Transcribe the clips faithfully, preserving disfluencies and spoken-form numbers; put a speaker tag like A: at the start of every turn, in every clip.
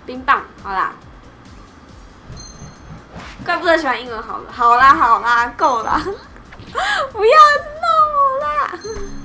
A: 冰棒，好啦。怪不得喜欢英文好了，好啦好啦，够啦，不要闹我啦。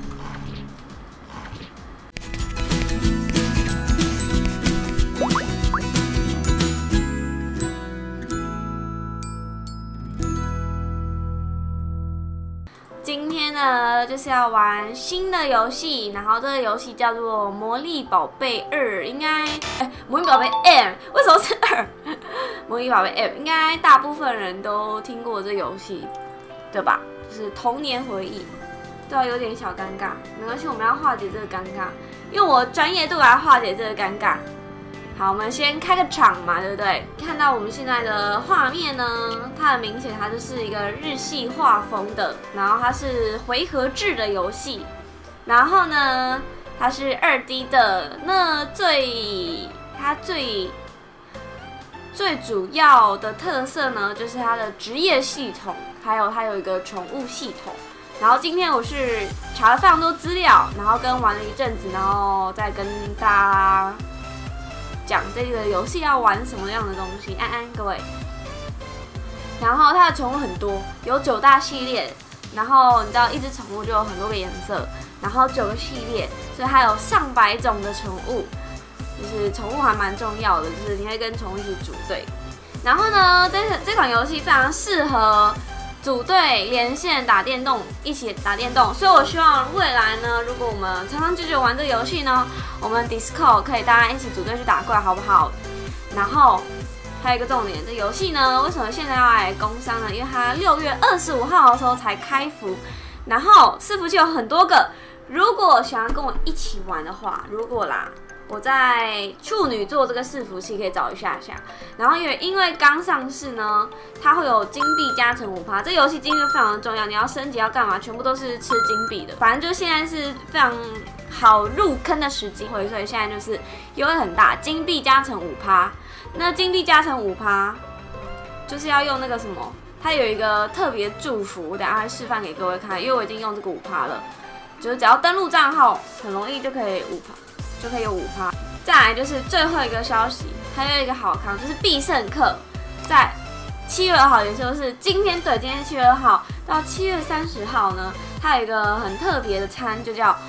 A: 今天呢，就是要玩新的游戏，然后这个游戏叫做《魔力宝贝二》，应该哎，魔力宝贝 M， 为什么是二？魔力宝贝 M 应该大部分人都听过这游戏，对吧？就是童年回忆，对啊，有点小尴尬，没关系，我们要化解这个尴尬，用我专业度来化解这个尴尬。好，我们先开个场嘛，对不对？看到我们现在的画面呢，它很明显，它就是一个日系画风的，然后它是回合制的游戏，然后呢，它是二 D 的。那最它最最主要的特色呢，就是它的职业系统，还有它有一个宠物系统。然后今天我是查了非常多资料，然后跟玩了一阵子，然后再跟大家讲这个游戏要玩什么样的东西，安安各位。然后它的宠物很多，有九大系列，然后你知道一只宠物就有很多个颜色，然后九个系列，所以它有上百种的宠物，就是宠物还蛮重要的，就是你会跟宠物一起组队。然后呢，这这款游戏非常适合组队连线打电动，一起打电动，所以我希望未来呢，如果我们长长久久玩这个游戏呢，我们 Discord 可以大家一起组队去打怪，好不好？然后还有一个重点，这游戏呢，为什么现在要来工商呢？因为它六月二十五号的时候才开服，然后伺服器有很多个，如果想要跟我一起玩的话，如果啦。我在处女座这个伺服器可以找一下下，然后因为因为刚上市呢，它会有金币加成五趴，这游戏金币非常的重要，你要升级要干嘛，全部都是吃金币的。反正就现在是非常好入坑的时机会，所以现在就是优惠很大，金币加成五趴。那金币加成五趴，就是要用那个什么，它有一个特别祝福，我等一下会示范给各位看，因为我已经用这个五趴了，就是只要登录账号，很容易就可以五趴。就可以有五趴。再来就是最后一个消息，还有一个好康，就是必胜客在七月二号，也就是今天，对，今天七月二号到七月三十号呢，它有一个很特别的餐，就叫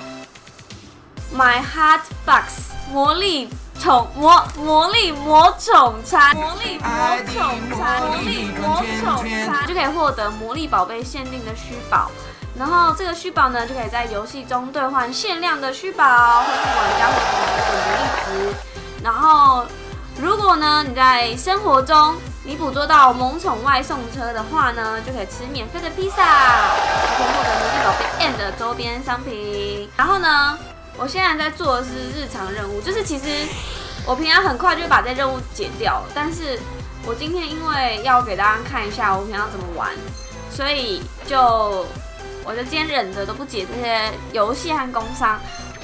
A: My Heart Box 魔力宠魔魔力魔宠餐，魔力魔宠餐，魔力魔宠餐就可以获得魔力宝贝限定的虚宝。然后这个虚宝呢，就可以在游戏中兑换限量的虚宝，或是玩家会获得的魔力值。然后，如果呢你在生活中你捕捉到萌宠外送车的话呢，就可以吃免费的披萨，还可以获得魔力宝贝 M 的周边商品。然后呢，我现在在做的是日常任务，就是其实我平常很快就把这任务解掉了，但是我今天因为要给大家看一下我平常怎么玩，所以就。我就今天忍着都不解这些游戏和工商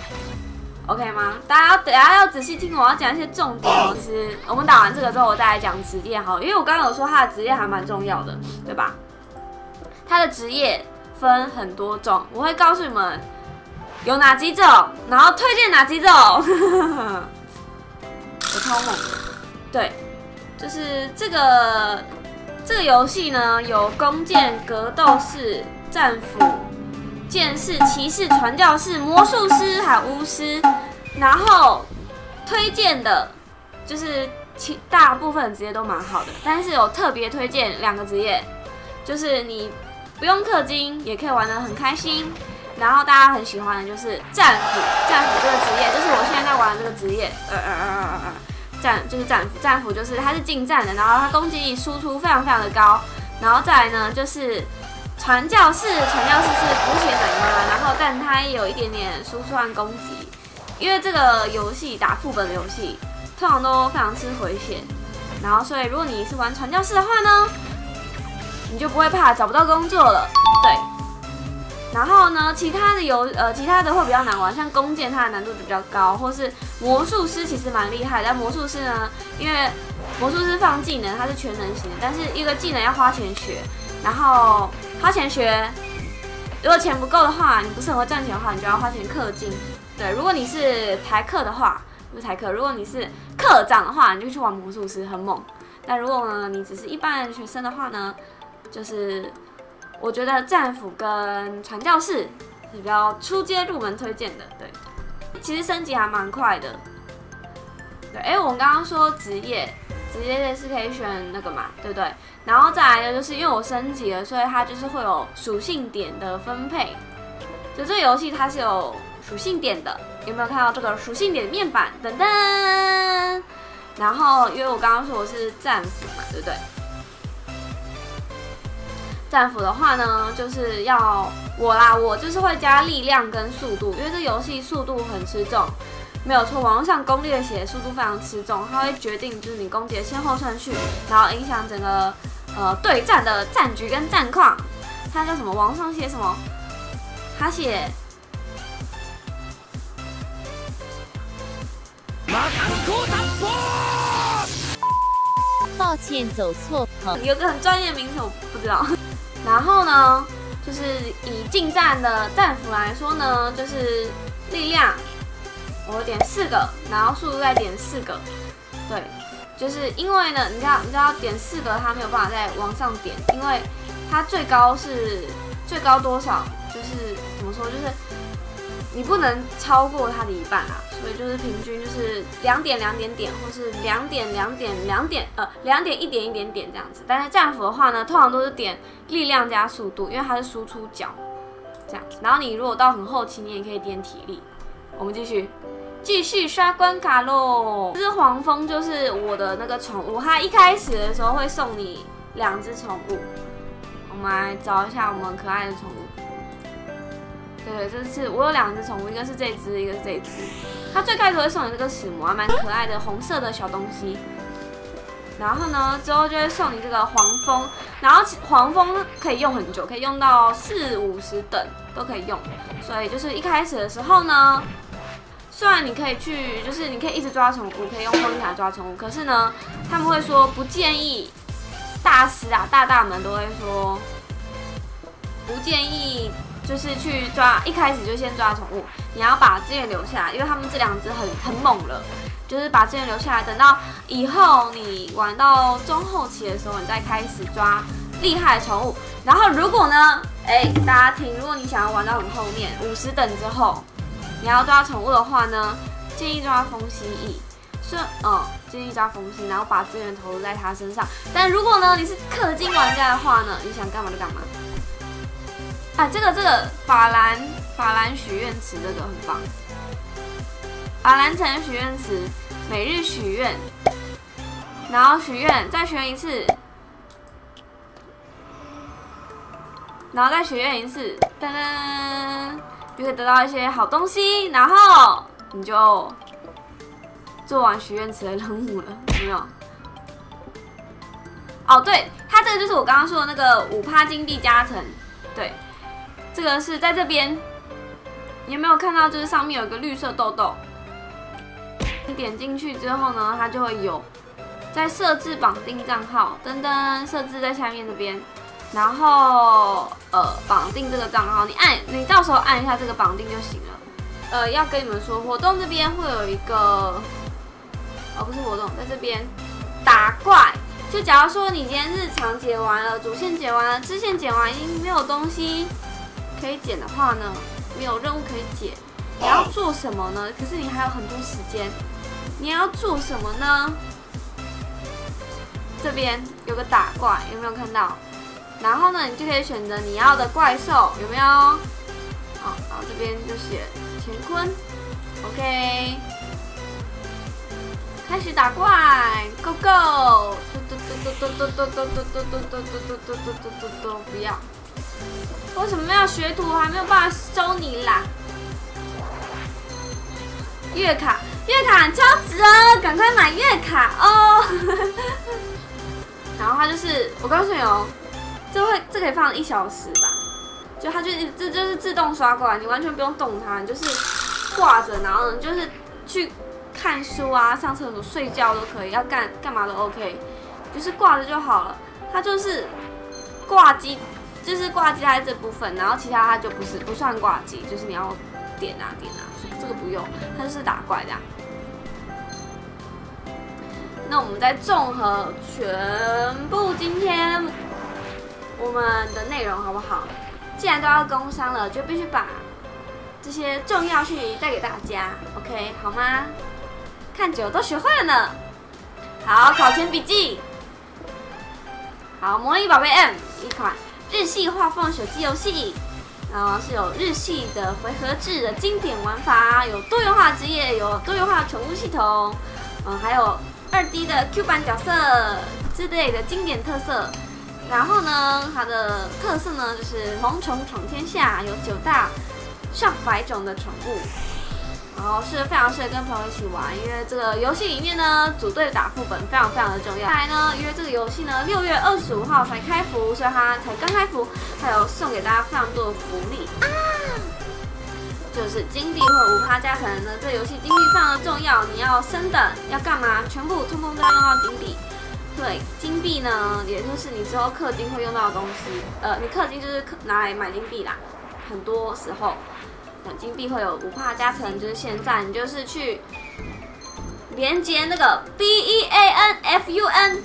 A: ，OK 吗？大家要等下要仔细听，我要讲一些重点哦。其实我们打完这个之后，我再来讲职业好了，因为我刚刚有说他的职业还蛮重要的，对吧？他的职业分很多种，我会告诉你们有哪几种，然后推荐哪几种。我超猛的，对，就是这个这个游戏呢，有弓箭、格斗士。战斧、剑士、骑士、传教士、魔术师还有巫师，然后推荐的就是其大部分的职业都蛮好的，但是有特别推荐两个职业，就是你不用氪金也可以玩得很开心，然后大家很喜欢的就是战斧，战斧这个职业就是我现在在玩的这个职业，呃呃呃呃呃，战就是战斧，战斧就是它是近战的，然后它攻击力输出非常非常的高，然后再来呢就是。传教士，传教士是补血奶妈，然后但它也有一点点输出和攻击，因为这个游戏打副本的游戏通常都非常吃回血，然后所以如果你是玩传教士的话呢，你就不会怕找不到工作了，对。然后呢，其他的游呃其他的会比较难玩，像弓箭它的难度就比较高，或是魔术师其实蛮厉害，但魔术师呢，因为魔术师放技能它是全能型的，但是一个技能要花钱学。然后花钱学，如果钱不够的话，你不是很会赚钱的话，你就要花钱氪金。对，如果你是台氪的话， 不是台客。如果你是课长的话，你就去玩魔术师，很猛。但如果呢你只是一般学生的话呢，就是我觉得战斧跟传教士是比较初阶入门推荐的。对，其实升级还蛮快的。对，哎、欸，我们刚刚说职业，职业是可以选那个嘛，对不对？然后再来的就是因为我升级了，所以它就是会有属性点的分配。就这个游戏它是有属性点的，有没有看到这个属性点面板？噔噔。然后因为我刚刚说我是战斧嘛，对不对？战斧的话呢，就是要我啦，我就是会加力量跟速度，因为这游戏速度很吃重。没有错，网络上攻略写速度非常吃重，它会决定就是你攻击的先后顺序，然后影响整个呃对战的战局跟战况。它叫什么？网上写什么？他写
B: 抱歉，走错棚。
A: 有个很专业的名词我不知道。然后呢，就是以近战的战斧来说呢，就是力量。我点四个，然后速度再点四个，对，就是因为呢，你知道，你知道点四个它没有办法再往上点，因为它最高是最高多少？就是怎么说？就是你不能超过它的一半啊，所以就是平均就是两点两点点，或是两点两点两点呃两点一点一点点这样子。但是战斧的话呢，通常都是点力量加速度，因为它是输出角这样子。然后你如果到很后期，你也可以点体力。我们继续。继续刷关卡喽！这只黄蜂就是我的那个宠物，它一开始的时候会送你两只宠物。我们来找一下我们可爱的宠物。对对，这是我有两只宠物，一个是这只，一个是这只。它最开始会送你这个史魔，还蛮可爱的红色的小东西。然后呢，之后就会送你这个黄蜂，然后黄蜂可以用很久，可以用到四五十等都可以用。所以就是一开始的时候呢。虽然你可以去，就是你可以一直抓宠物，可以用风卡抓宠物，可是呢，他们会说不建议，大师啊、大大们都会说不建议，就是去抓，一开始就先抓宠物，你要把资源留下来，因为他们这两只很很猛了，就是把资源留下来，等到以后你玩到中后期的时候，你再开始抓厉害的宠物。然后如果呢，哎、欸，大家听，如果你想要玩到很后面五十等之后。你要抓宠物的话呢，建议抓风蜥蜴，是嗯，建议抓风蜥，然后把资源投入在它身上。但如果呢你是氪金玩家的话呢，你想干嘛就干嘛。啊，这个这个法兰法兰许愿池这个很棒，法兰城许愿池每日许愿，然后许愿再许愿一次，然后再许愿一次，噔噔。就可以得到一些好东西，然后你就做完许愿池的任务了，有没有？哦，对，它这个就是我刚刚说的那个五趴金币加成，对，这个是在这边，你有没有看到？就是上面有一个绿色豆豆，你点进去之后呢，它就会有在设置绑定账号，噔噔，设置在下面这边。然后呃绑定这个账号，你按你到时候按一下这个绑定就行了。呃，要跟你们说，活动这边会有一个，哦不是活动，在这边打怪。就假如说你今天日常解完了，主线解完了，支线解完，已经没有东西可以捡的话呢，没有任务可以解，你要做什么呢？可是你还有很多时间，你要做什么呢？这边有个打怪，有没有看到？然后呢，你就可以选择你要的怪兽，有没有？好，然后这边就写乾坤 ，OK， 开始打怪 ，Go Go， 嘟嘟嘟嘟嘟嘟嘟嘟嘟嘟嘟嘟嘟嘟嘟嘟嘟，不要！为什么要学徒？还没有办法收你啦！月卡，月卡很超值哦，赶快买月卡哦！然后它就是，我告诉你哦。这会这可以放一小时吧，就它就这就是自动刷过来，你完全不用动它，你就是挂着，然后你就是去看书啊、上厕所、睡觉都可以，要干干嘛都 OK， 就是挂着就好了。它就是挂机，就是挂机在这部分，然后其他它就不是不算挂机，就是你要点啊点啊，这个不用，它就是打怪这样。 那我们再综合全部今天我们的内容好不好？既然都要工商了，就必须把这些重要讯息带给大家 ，OK 好吗？看久都学会了呢。好，考前笔记。好，《魔力宝贝 M》一款日系画风手机游戏，然后是有日系的回合制的经典玩法，有多元化职业，有多元化宠物系统，嗯，还有二 D 的 Q 版角色之类的经典特色。然后呢，它的特色呢就是萌宠闯天下，有九大上百种的宠物。然后是非常适合跟朋友一起玩，因为这个游戏里面呢，组队打副本非常非常的重要。再来呢，因为这个游戏呢，六月二十五号才开服，所以它才刚开服，还有送给大家非常多的福利啊，就是金币会五趴加成呢。这个游戏金币非常的重要，你要升等要干嘛，全部通通都要用到金币。对，金币呢，也就是你之后氪金会用到的东西。呃，你氪金就是拿来买金币啦，很多时候。金币会有五趴加成，就是现在你就是去连接那个 B E A N F U N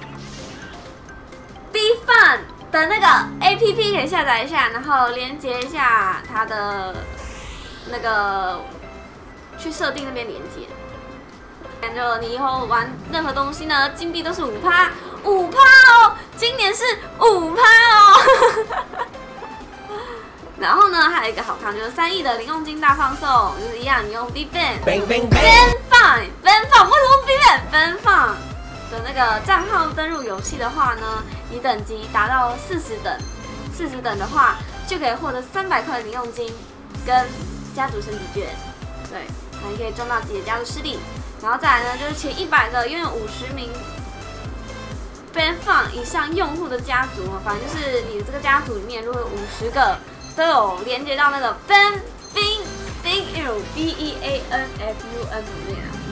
A: B Fun 的那个 A P P 可以下载一下，然后连接一下它的那个去设定那边连接。就你以后玩任何东西呢，金币都是五趴，五趴哦，今年是五趴哦。然后呢，还有一个好康就是三亿的零用金大放送，就是一样，你用 B Ban Ben Fun Ben Fun 为什么 B Ban Ben Fun 的那个账号登入游戏的话呢，你等级达到四十等，四十等的话就可以获得三百块的零用金跟家族升级券，对，还可以赚到自己的家族势力。然后再来呢，就是前一百个拥有五十名 Ben Fun 以上用户的家族，反正就是你这个家族里面如果有五十个。都有连接到那个 Ben Bin Bin U B E A N F U N 里面啊，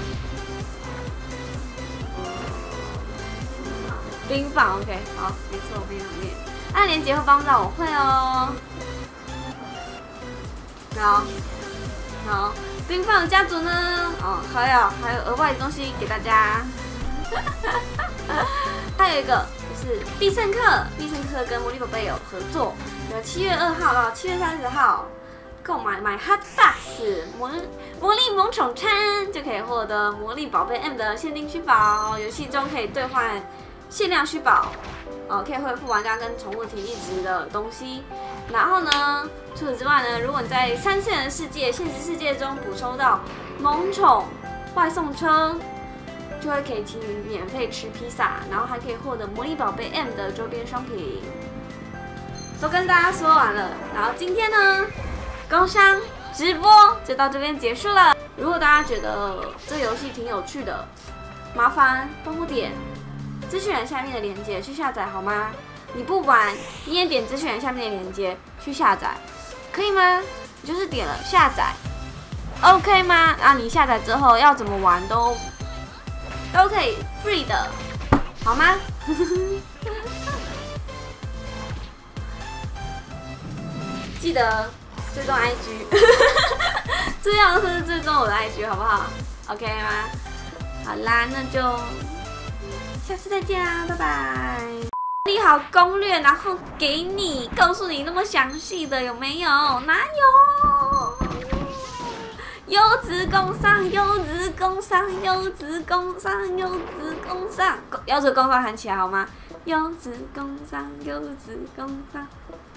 A: 冰棒 OK 好，没错，冰里面按连接会帮到我会哦。好，好，冰棒的家族呢，哦，还有还有额外的东西给大家，还有一个就是必胜客，必胜客跟魔力宝贝有合作。七月二号到七月三十号购买买 Hot Box 魔魔力萌宠餐，就可以获得魔力宝贝 M 的限定虚宝，游戏中可以兑换限量虚宝，哦，可以恢复玩家跟宠物体力值的东西。然后呢，除此之外呢，如果你在三次元的世界、现实世界中补收到萌宠外送车，就会可以请你免费吃披萨，然后还可以获得魔力宝贝 M 的周边商品。都跟大家说完了，然后今天呢，工商直播就到这边结束了。如果大家觉得这个游戏挺有趣的，麻烦帮我点资讯栏下面的链接去下载好吗？你不玩，你也点资讯栏下面的链接去下载，可以吗？你就是点了下载 ，OK 吗？啊，你下载之后要怎么玩都都可以 free 的，好吗？记得追踪 I G， 最要的是追踪我的 I G， 好不好 ？OK 吗？好啦，那就下次再见啦，拜拜。理好攻略，然后给你告诉你那么详细的有没有？哪有？优质工商，优质工商，优质工商，优质工商，优质工商喊起来好吗？优质工商，优质工商。